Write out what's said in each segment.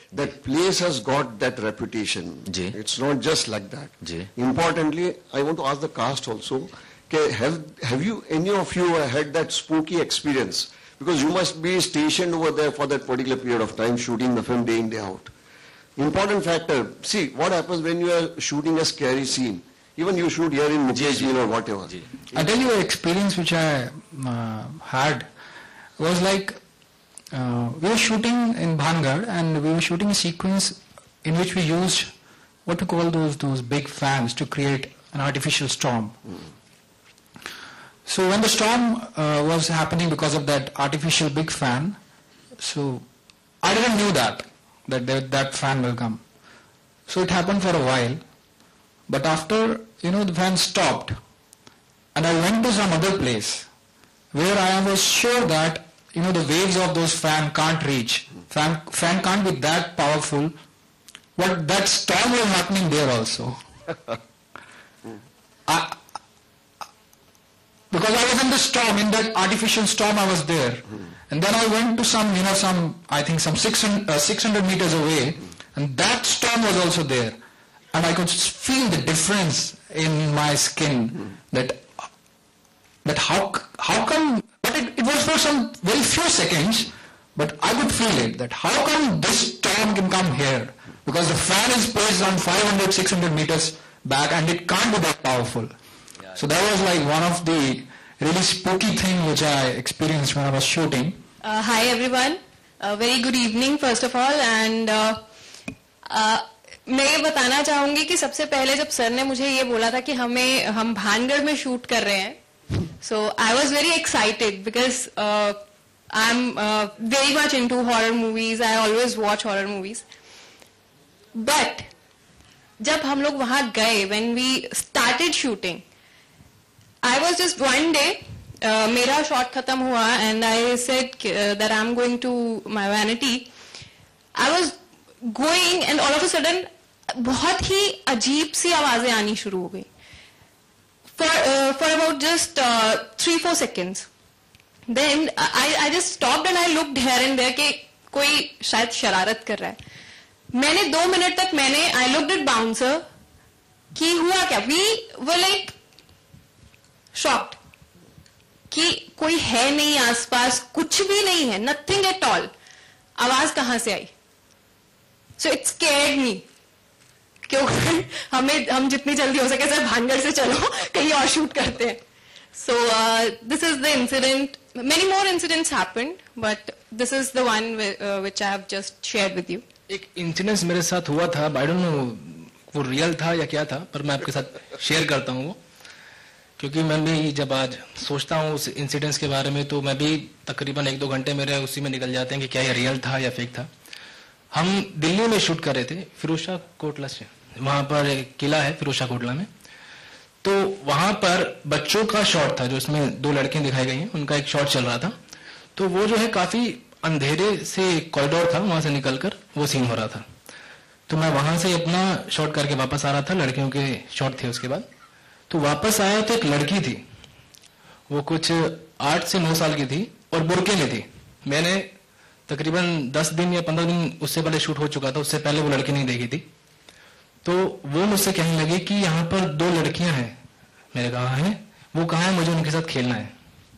that place has got that reputation. Ji. It's not just like that. Ji. Importantly, I want to ask the cast also, have you, any of you had that spooky experience? Because you must be stationed over there for that particular period of time, shooting the film day in, day out. Important factor. See, what happens when you are shooting a scary scene? Even you shoot here in Mukesh or whatever. I'll tell you an experience which I had. Was like, we were shooting in Bhangar and we were shooting a sequence in which we used what we call those big fans to create an artificial storm. So when the storm was happening because of that artificial big fan, so I didn't know that fan will come. So it happened for a while, but after, the fan stopped and I went to some other place where I was sure that, the waves of those fan can't reach. Fan can't be that powerful. But that storm was happening there also. Because I was in the storm, in that artificial storm I was there. And then I went to some 600 meters away, and that storm was also there. And I could feel the difference in my skin, that how come, but it was for some very few seconds, but I could feel it, that how come this storm can come here? Because the fan is placed on 500, 600 meters back and it can't be that powerful. So that was like one of the really spooky thing which I experienced when I was shooting. Hi everyone, very good evening first of all, and मैं ये बताना चाहूँगी कि सबसे पहले जब sir ने मुझे ये बोला था कि हम भानगढ़ में शूट कर रहे हैं, so I was very excited because I'm very much into horror movies. I always watch horror movies. But जब हम लोग वहाँ गए, when we started shooting, I was just one day, मेरा shot खत्म हुआ and I said that I'm going to my vanity. I was going and all of a sudden बहुत ही अजीब सी आवाजें आनी शुरू हो गई. For about just 3-4 seconds. Then I just stopped and I looked here and there कि कोई शायद शरारत कर रहा है. मैंने 2 मिनट तक I looked at bouncer कि हुआ क्या. We were like shocked कि कोई है नहीं आसपास, कुछ भी नहीं है, nothing at all. आवाज कहाँ से आई? So it scared me. क्योंकि हम जितनी जल्दी हो सके सर भानगढ़ से चलो कहीं और शूट करते हैं. So this is the incident. Many more incidents happened, but this is the one which I have just shared with you. एक इंसिडेंस मेरे साथ हुआ था, I don't know वो रियल था या क्या था, पर मैं आपके साथ शेयर करता हूँ वो, क्योंकि मैं भी जब आज सोचता हूँ उस इंसिडेंस के बारे में तो मैं भी तकरीबन 1-2 घंटे मेरे उसी में निकल जाते हैं कि क्या ये रियल था या फेक था. हम दिल्ली में शूट कर रहे थे, फिरोजशाह कोटला से, वहां पर एक किला है फिरोजशाह कोटला में, तो वहां पर बच्चों का शॉट था जो इसमें 2 लड़कियां दिखाई गई हैं, उनका एक शॉट चल रहा था. तो वो जो है काफी अंधेरे से कॉरिडोर था, वहां से निकलकर वो सीन हो रहा था. तो मैं वहां से अपना शॉट करके वापस आ रहा था, लड़कियों के शॉट थे उसके बाद. तो वापस आया तो एक लड़की थी, वो कुछ 8 से 9 साल की थी और बुर्के में थी. मैंने तकरीबन 10 दिन या 15 दिन उससे पहले शूट हो चुका था, उससे पहले वो लड़की नहीं देखी थी. तो वो मुझसे कहने लगी कि यहाँ पर 2 लड़कियां हैं. मैंने कहा है, वो कहाँ है, मुझे उनके साथ खेलना है.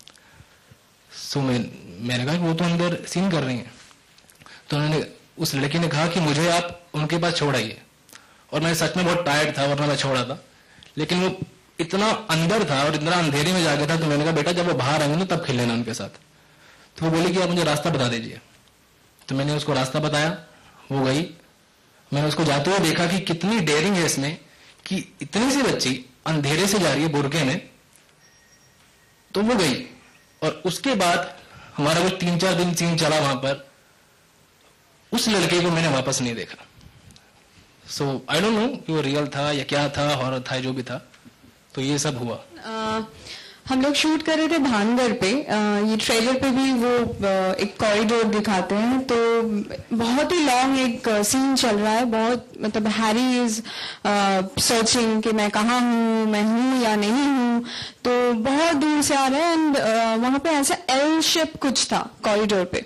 सो मैंने कहा कि वो तो अंदर सीन कर रही हैं. तो उन्होंने, उस लड़की ने कहा कि मुझे आप उनके पास छोड़ आइए. और मैं सच में बहुत टायर्ड था वरना मैं छोड़ा था, लेकिन वो इतना अंदर था और इतना अंधेरे में जा गया था. तो मैंने कहा बेटा जब वो बाहर आएंगे ना तब खेल लेना उनके साथ. तो वो बोली कि आप मुझे रास्ता बता दीजिए. तो मैंने उसको रास्ता बताया, वो गई. मैंने उसको जाते हुए देखा कि कितनी डेयरिंग है इसमें, कि इतनी सी बच्ची अंधेरे से जा रही है बुर्के में. तो वो गई और उसके बाद हमारा कुछ 3-4 दिन सीन चला वहां पर. उस लड़के को मैंने वापस नहीं देखा. सो आई डोंट नो कि वो रियल था या क्या था, हॉरर था, जो भी था. तो ये सब हुआ. हम लोग शूट कर रहे थे भानगढ़ पे. ये ट्रेलर पे भी वो एक कॉरिडोर दिखाते हैं, तो बहुत ही लॉन्ग एक सीन चल रहा है. बहुत मतलब हैरी इज सर्चिंग कि मैं कहाँ हूँ, मैं हूँ या नहीं हूँ. तो बहुत दूर से आ रहा है एंड वहां पे ऐसा एल शेप कुछ था कॉरिडोर पे.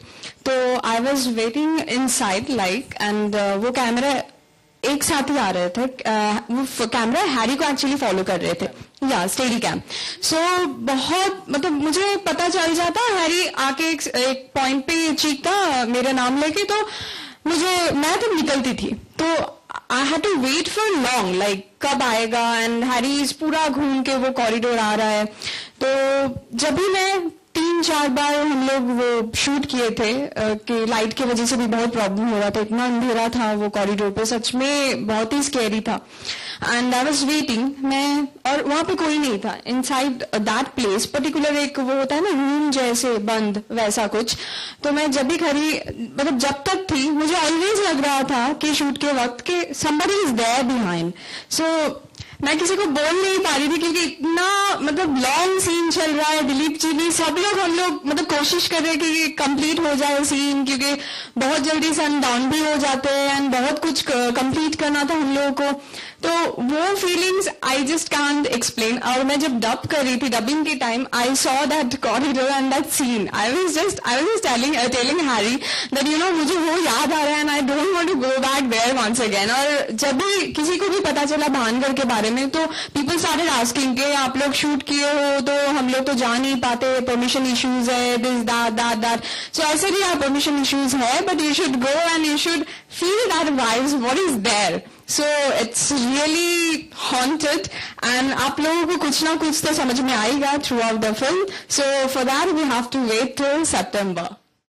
तो I was waiting inside like and वो कैमरा एक साथ ही आ रहे थे, वो कैमरा हैरी को एक्चुअली फॉलो कर रहे थे, या स्टेडी कैम। सो बहुत मतलब मुझे पता चल जाता, हैरी आके एक पॉइंट पे चीखता मेरा नाम लेके, तो मैं तो निकलती थी, तो I had to wait for long, like कब आएगा, एंड हैरी पूरा घूम के वो कॉरिडोर आ रहा है। तो जब भी मैं 3-4 बार हम लोग वो शूट किए थे कि लाइट की वजह से भी बहुत प्रॉब्लम हो रहा था, इतना अंधेरा था वो कॉरिडोर पे, सच में बहुत ही स्कैरी था। एंड आई वाज वेटिंग, मैं और वहां पे कोई नहीं था इनसाइड दैट प्लेस पर्टिकुलर, एक वो होता है ना रूम जैसे बंद वैसा कुछ। तो मैं जब भी खड़ी मतलब जब तक थी मुझे ऑलवेज लग रहा था कि शूट के वक्त कि somebody is there behind। सो मैं किसी को बोल नहीं पा रही थी क्योंकि इतना मतलब लॉन्ग सीन चल रहा है, दिलीप जी भी सब लोग हम लोग मतलब कोशिश कर रहे हैं कि कंप्लीट हो जाए सीन, क्योंकि बहुत जल्दी सन डाउन भी हो जाते हैं एंड बहुत कुछ कंप्लीट करना था हम लोगों को। तो वो feelings I just can't explain. और मैं जब डब कर रही थी, डबिंग के time I saw that corridor and that scene, I was just telling Harry that you know मुझे वो याद आ रहा है and I don't want to go back there once again. और जब भी किसी को भी पता चला भानगढ़ के बारे में तो पीपल स्टार्टेड आस्किंग कि आप लोग शूट किए हो तो हम लोग तो जा नहीं पाते, परमिशन इश्यूज है, दिस दैट। सो ऐसे भी आप परमिशन इश्यूज है, but you should go and you should feel that vibes, what is there. So it's really haunted and आप लोगों को कुछ ना कुछ तो समझ में आएगा throughout the film. So for that we have to wait till September.